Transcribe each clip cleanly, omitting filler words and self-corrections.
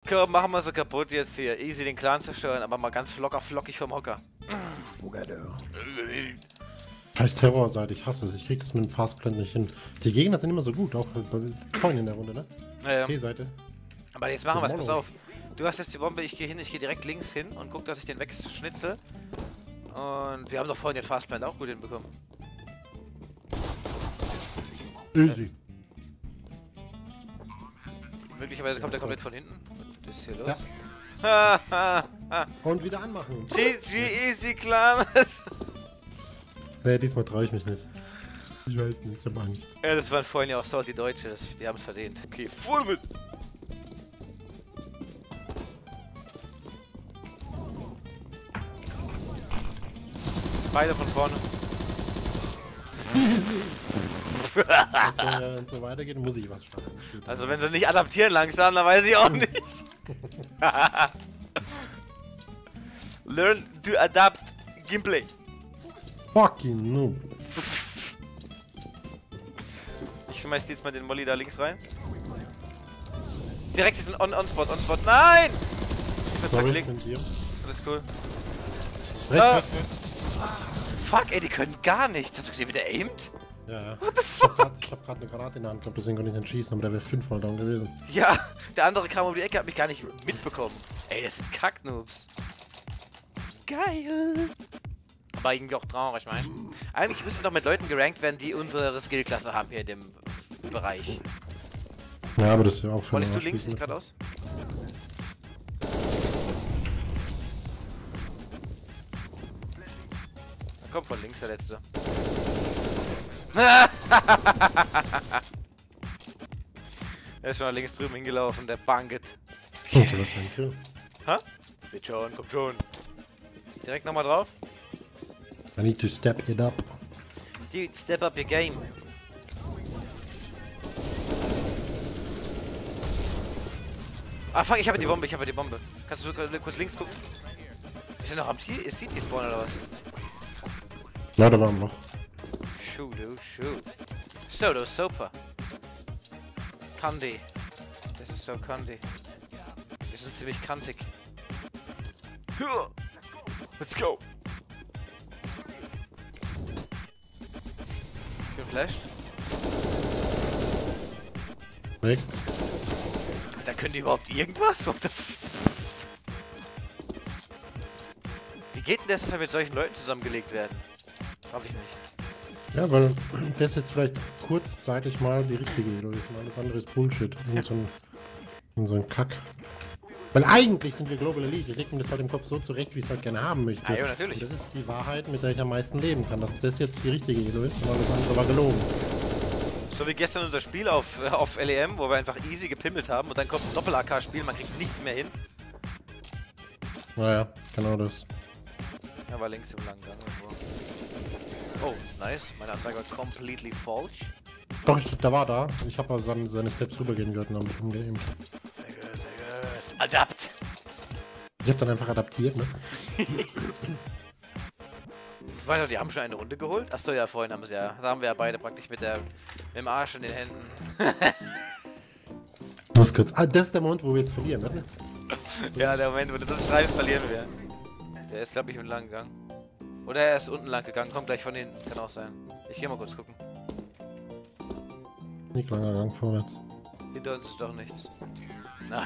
Komm, machen wir so kaputt jetzt hier. Easy den Clan zerstören, aber mal ganz locker flockig vom Hocker. Scheiß Terrorseite, ich hasse es. Ich krieg das mit dem Fastplant nicht hin. Die Gegner sind immer so gut, auch vorhin in der Runde, ne? Ja. T-Seite. Aber jetzt machen wir es, pass auf. Du hast jetzt die Bombe, ich gehe direkt links hin und guck, dass ich den wegschnitze. Und wir haben doch vorhin den Fastplant auch gut hinbekommen. Easy. Möglicherweise kommt der komplett von hinten. Das ist hier los. Ja. Und wieder anmachen. GG Easy Clan. Nee, diesmal traue ich mich nicht. Ich weiß nicht, ich hab Angst. Ja, das waren vorhin ja auch Salty Deutsche, die haben es verdient. Okay, voll mit. Beide von vorne. Wenn es so weitergeht, muss ich was starten. Also wenn sie nicht adaptieren langsam, dann weiß ich auch nicht. Learn to adapt Gameplay. Fucking noob. Ich schmeiß diesmal den Molly da links rein. Direkt diesen On-Spot. Nein! Ich hab's verklickt. Alles cool. Rechts. Fuck, ey, die können gar nichts. Hast du gesehen, wie der aimt? Ja. What the fuck? Ich hab grad eine Granate in der Hand gehabt, deswegen konnte ich nicht schießen, aber der wäre 5-mal down gewesen. Ja, der andere kam um die Ecke, hat mich gar nicht mitbekommen. Ey, das sind Kacknoobs. Geil. Aber irgendwie auch traurig, ich meine. Eigentlich müssen wir doch mit Leuten gerankt werden, die unsere Skillklasse haben hier in dem Bereich. Ja, aber das ist ja auch für Wolltest du links nicht gerade aus? Da kommt von links der letzte. Er ist schon nach links drüben hingelaufen, der Banget. Okay, das ist ein Kill. Ha? Wird schon, kommt schon. Direkt nochmal drauf. I need to step it up. Dude, step up your game. Ah, fuck, ich habe die Bombe, Kannst du kurz links gucken? Ist er noch am Ziel? Ist City Spawn oder was? Ja, da waren wir noch. Shoot. Sodo, super. Candy. Das ist so Candy. Wir sind ziemlich kantig. Let's go. Ich bin flashed. Weg. Da können die überhaupt irgendwas? What the Wie geht denn das, dass wir mit solchen Leuten zusammengelegt werden? Das hab ich nicht. Ja, weil das jetzt vielleicht kurzzeitig mal die richtige Elo ist. Alles andere ist Bullshit. Und so ein Kack. Weil eigentlich sind wir Global Elite. Ich leg mir das halt im Kopf so zurecht, wie ich es halt gerne haben möchte. Ah, ja, natürlich. Und das ist die Wahrheit, mit der ich am meisten leben kann. Dass das jetzt die richtige Elo ist, weil das andere war gelogen. So wie gestern unser Spiel auf LEM, wo wir einfach easy gepimmelt haben und dann kommt ein Doppel-AK-Spiel, man kriegt nichts mehr hin. Naja, genau das. Er war links im langen Gang. Oh, nice. Meine Ansage war completely falsch. Doch, der war da. Ich habe aber seine Steps rübergehen gehört und damit umgehen. Sehr gut. Adapt! Ich hab dann einfach adaptiert, ne? Ich weiß noch, die haben schon eine Runde geholt. Achso, ja, vorhin haben sie ja. Da haben wir ja beide praktisch mit dem Arsch in den Händen. Ich muss kurz. Ah, das ist der Moment, wo wir jetzt verlieren, ne? Ja, der Moment, wo du das schreibst, verlieren wir. Der ist, glaube ich, im langen Gang. Oder er ist unten lang gegangen. Kommt gleich von hinten. Kann auch sein. Ich geh mal kurz gucken. Nicht langer Gang vorwärts. Hinter uns ist doch nichts. Nice.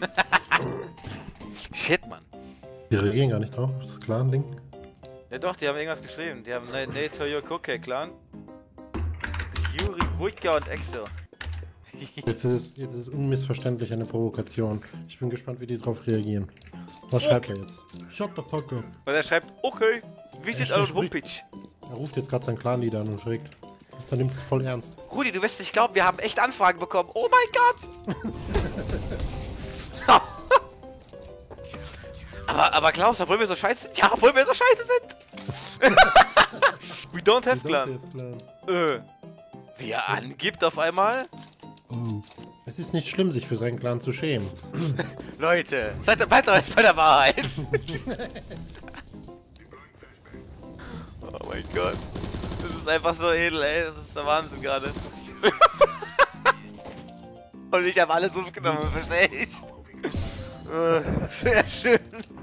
Shit, Mann. Die reagieren gar nicht drauf. Das ist klar ein Ding. Ja doch, die haben irgendwas geschrieben. Die haben Toyo Koke Clan. Yuri, Wujka und Exo. Jetzt ist es unmissverständlich eine Provokation. Ich bin gespannt, wie die drauf reagieren. Was schreibt er jetzt? Shut the fuck up. Und er schreibt, okay, wie sieht eure Homepage? Er ruft jetzt gerade seinen Clan-Leader an und fragt. Er nimmt es voll ernst. Rudi, du wirst nicht glauben, wir haben echt Anfragen bekommen. Oh mein Gott! aber Klaus, obwohl wir so scheiße sind. Ja, obwohl wir so scheiße sind. We don't have Clan. Wie er angibt auf einmal. Oh. Es ist nicht schlimm, sich für seinen Clan zu schämen. Leute, seid weiter als bei der Wahrheit. Oh mein Gott. Das ist einfach so edel, ey. Das ist der Wahnsinn gerade. Und ich habe alles aufgenommen, verstehe ich? Sehr schön.